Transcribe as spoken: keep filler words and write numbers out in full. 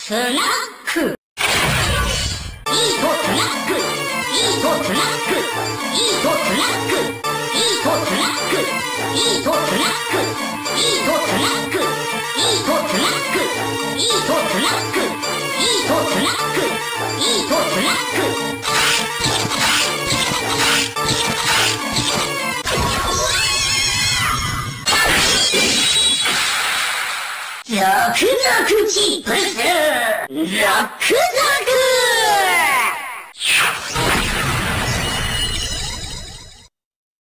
トラック。いいとトラック。いいとトラック。いいとトラック。いいとトラック。いいとトラック。いいとトラック。いいとトラック。いいとトラック。いいとトラック。いいとトラック。ザクザクチップス。ザクザク